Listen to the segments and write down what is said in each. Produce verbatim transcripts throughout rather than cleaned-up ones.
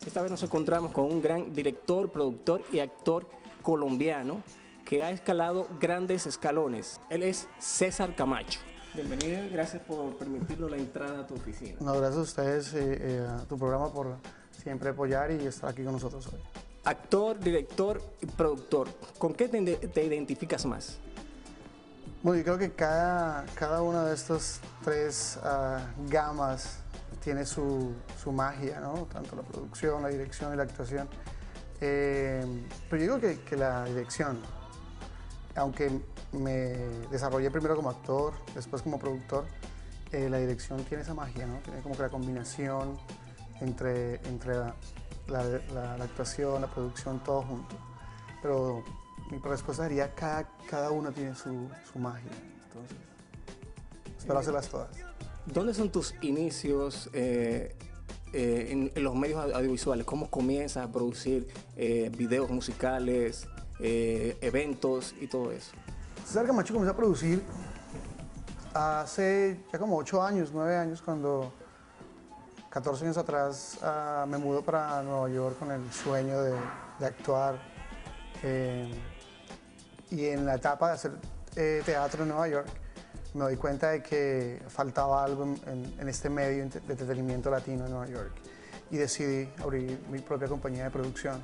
Esta vez nos encontramos con un gran director, productor y actor colombiano que ha escalado grandes escalones. Él es César Camacho. Bienvenido y gracias por permitirnos la entrada a tu oficina. No, gracias a ustedes, eh, eh, a tu programa por siempre apoyar y estar aquí con nosotros hoy. Actor, director y productor, ¿con qué te, te identificas más? Bueno, yo creo que cada, cada una de estas tres uh, gamas tiene su, su magia, ¿no? Tanto la producción, la dirección y la actuación. Eh, pero yo digo que, que la dirección, aunque me desarrollé primero como actor, después como productor, eh, la dirección tiene esa magia, ¿no? Tiene como que la combinación entre, entre la, la, la, la actuación, la producción, todo junto. Pero mi respuesta sería cada, cada una tiene su, su magia, entonces espero hacerlas todas. ¿Dónde son tus inicios eh, eh, en, en los medios audiovisuales? ¿Cómo comienzas a producir eh, videos musicales, eh, eventos y todo eso? César Camacho comenzó a producir hace ya como ocho años, nueve años, cuando catorce años atrás uh, me mudó para Nueva York con el sueño de, de actuar. Eh, y en la etapa de hacer eh, teatro en Nueva York, me doy cuenta de que faltaba algo en, en, en este medio de entretenimiento latino en Nueva York y decidí abrir mi propia compañía de producción.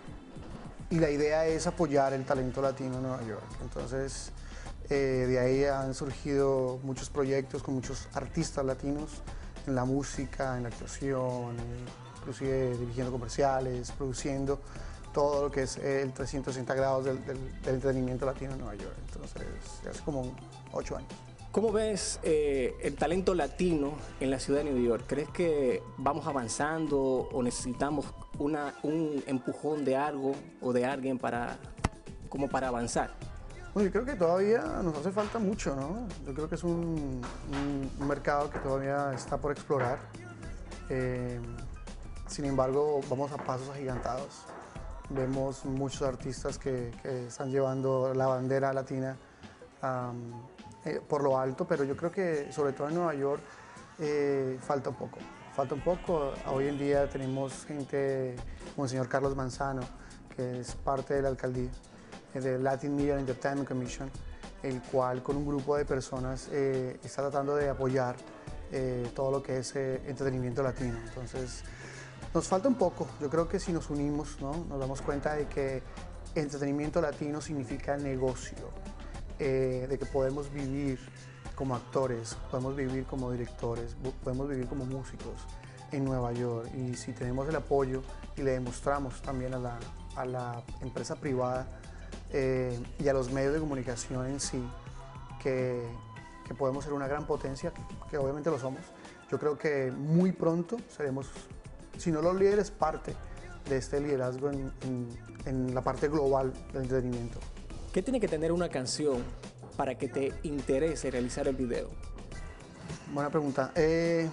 Y la idea es apoyar el talento latino en Nueva York. Entonces, eh, de ahí han surgido muchos proyectos con muchos artistas latinos en la música, en la actuación, inclusive dirigiendo comerciales, produciendo todo lo que es el trescientos sesenta grados del, del, del entretenimiento latino en Nueva York. Entonces, hace como ocho años. ¿Cómo ves eh, el talento latino en la ciudad de Nueva York? ¿Crees que vamos avanzando o necesitamos una, un empujón de algo o de alguien para, como para avanzar? Bueno, yo creo que todavía nos hace falta mucho, ¿no? Yo creo que es un, un, un mercado que todavía está por explorar. Eh, sin embargo, vamos a pasos agigantados. Vemos muchos artistas que, que están llevando la bandera latina um, eh, por lo alto, pero yo creo que sobre todo en Nueva York eh, falta un poco. Falta un poco. Hoy en día tenemos gente como el señor Carlos Manzano, que es parte de la alcaldía, de Latin Media and Entertainment Commission, el cual con un grupo de personas eh, está tratando de apoyar eh, todo lo que es eh, entretenimiento latino. Entonces, nos falta un poco. Yo creo que si nos unimos, ¿no? Nos damos cuenta de que entretenimiento latino significa negocio, eh, de que podemos vivir como actores, podemos vivir como directores, podemos vivir como músicos en Nueva York. Y si tenemos el apoyo y le demostramos también a la, a la empresa privada eh, y a los medios de comunicación en sí que, que podemos ser una gran potencia, que obviamente lo somos, yo creo que muy pronto seremos, si no los líderes, parte de este liderazgo en, en, en la parte global del entretenimiento. ¿Qué tiene que tener una canción para que te interese realizar el video? Buena pregunta. Eh,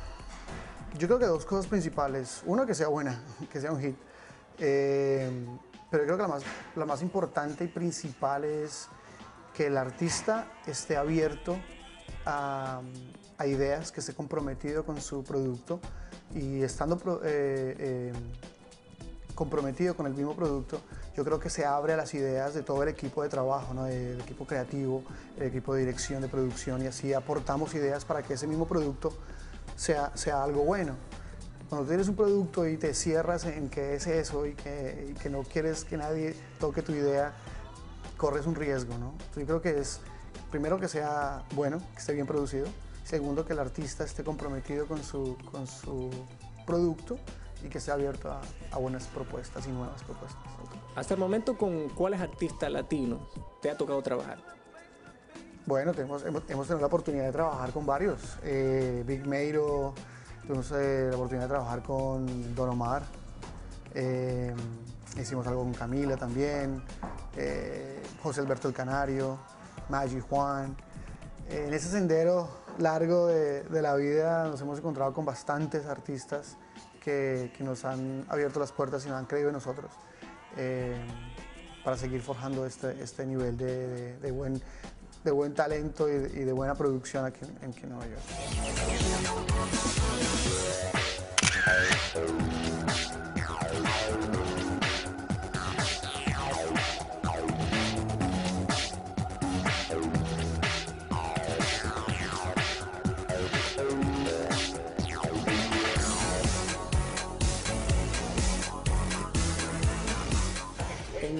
yo creo que dos cosas principales. Uno, que sea buena, que sea un hit. Eh, pero creo que la más, la más importante y principal es que el artista esté abierto a, a ideas, que esté comprometido con su producto y estando eh, eh, comprometido con el mismo producto, yo creo que se abre a las ideas de todo el equipo de trabajo, ¿no? El equipo creativo, el equipo de dirección, de producción, y así aportamos ideas para que ese mismo producto sea, sea algo bueno. Cuando tienes un producto y te cierras en qué es eso y que, y que no quieres que nadie toque tu idea, corres un riesgo, ¿no? Entonces yo creo que es, primero, que sea bueno, que esté bien producido. Segundo, que el artista esté comprometido con su, con su producto y que esté abierto a, a buenas propuestas y nuevas propuestas. Hasta el momento, ¿con cuáles artistas latinos te ha tocado trabajar? Bueno, tenemos, hemos, hemos tenido la oportunidad de trabajar con varios. Eh, Big Meiro, tuvimos eh, la oportunidad de trabajar con Don Omar, eh, hicimos algo con Camila también, eh, José Alberto el Canario, Magic Juan. Eh, en ese sendero largo de, de la vida nos hemos encontrado con bastantes artistas que, que nos han abierto las puertas y nos han creído en nosotros eh, para seguir forjando este, este nivel de, de, de, buen, de buen talento y de, y de buena producción aquí en, aquí en Nueva York.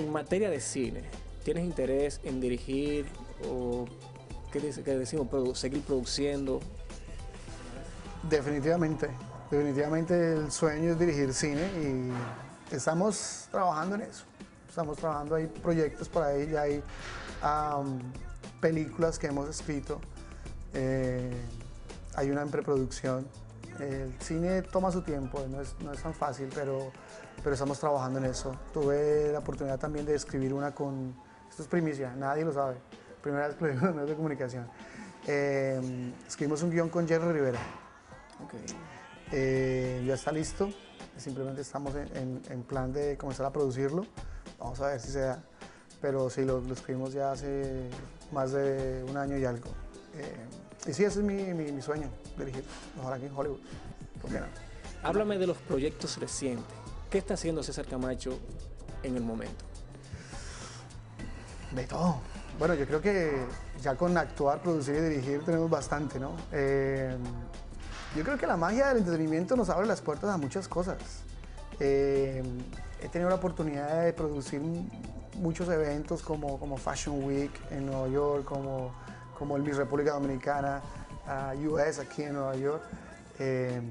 En materia de cine, ¿tienes interés en dirigir o qué, dice, qué decimos, produ seguir produciendo? Definitivamente, definitivamente el sueño es dirigir cine y estamos trabajando en eso. Estamos trabajando, hay proyectos por ahí, ya hay um, películas que hemos escrito, eh, hay una en preproducción. El cine toma su tiempo, no es, no es tan fácil, pero, pero estamos trabajando en eso. Tuve la oportunidad también de escribir una con, esto es primicia, nadie lo sabe, primera vez que lo digo en los medios de comunicación. Eh, escribimos un guión con Jerry Rivera. Okay. Eh, ya está listo, simplemente estamos en, en, en plan de comenzar a producirlo, vamos a ver si se da, pero sí, lo, lo escribimos ya hace más de un año y algo. Eh, y sí, ese es mi, mi, mi sueño, dirigir, ojalá aquí en Hollywood, ¿por qué no? Háblame de los proyectos recientes, ¿qué está haciendo César Camacho en el momento? De todo. Bueno, yo creo que ya con actuar, producir y dirigir tenemos bastante, ¿no? Eh, Yo creo que la magia del entretenimiento nos abre las puertas a muchas cosas. Eh, he tenido la oportunidad de producir muchos eventos como, como Fashion Week en Nueva York, como, como el Miss República Dominicana, uh, U S aquí en Nueva York. Eh,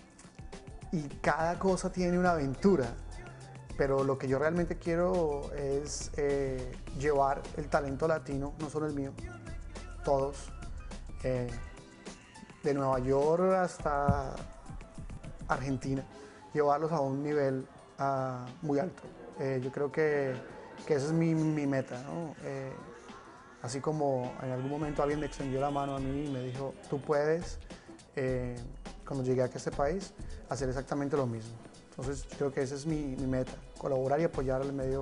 y cada cosa tiene una aventura, pero lo que yo realmente quiero es eh, llevar el talento latino, no solo el mío, todos. Eh, de Nueva York hasta Argentina, llevarlos a un nivel uh, muy alto. Eh, yo creo que, que esa es mi, mi meta, ¿no? Eh, así como en algún momento alguien me extendió la mano a mí y me dijo, tú puedes, eh, cuando llegué a este país, hacer exactamente lo mismo. Entonces yo creo que esa es mi, mi meta, colaborar y apoyar al medio,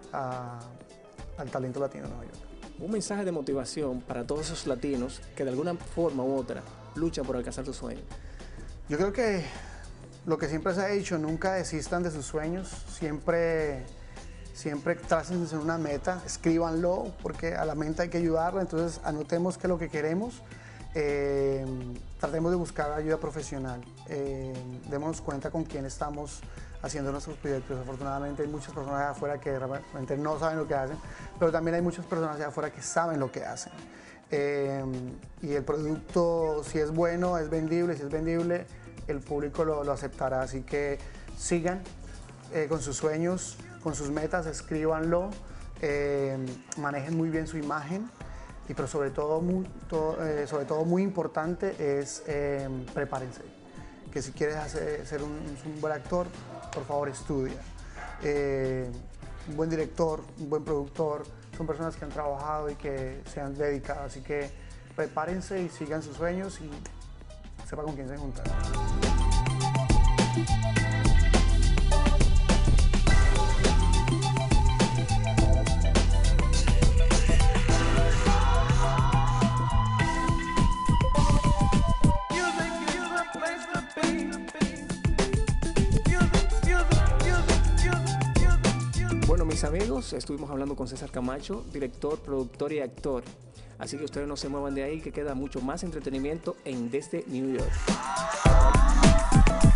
uh, al talento latino de Nueva York. Un mensaje de motivación para todos esos latinos que de alguna forma u otra luchan por alcanzar sus sueños. Yo creo que lo que siempre se ha dicho, nunca desistan de sus sueños, siempre, siempre trácense una meta, escríbanlo, porque a la mente hay que ayudarla, entonces anotemos qué es lo que queremos, eh, tratemos de buscar ayuda profesional, eh, démonos cuenta con quién estamos haciendo nuestros proyectos. Afortunadamente hay muchas personas allá afuera que realmente no saben lo que hacen, pero también hay muchas personas allá afuera que saben lo que hacen. Eh, y el producto, si es bueno, es vendible, si es vendible, el público lo, lo aceptará. Así que sigan eh, con sus sueños, con sus metas, escríbanlo, eh, manejen muy bien su imagen, y pero sobre todo, muy, todo, eh, sobre todo muy importante es eh, prepárense. Que si quieres hacer, ser un, un buen actor, por favor estudia. Eh, un buen director, un buen productor, son personas que han trabajado y que se han dedicado, así que prepárense y sigan sus sueños y sepa con quién se juntan. Bueno, mis amigos, estuvimos hablando con César Camacho, director, productor y actor. Así que ustedes no se muevan de ahí, que queda mucho más entretenimiento en Desde New York.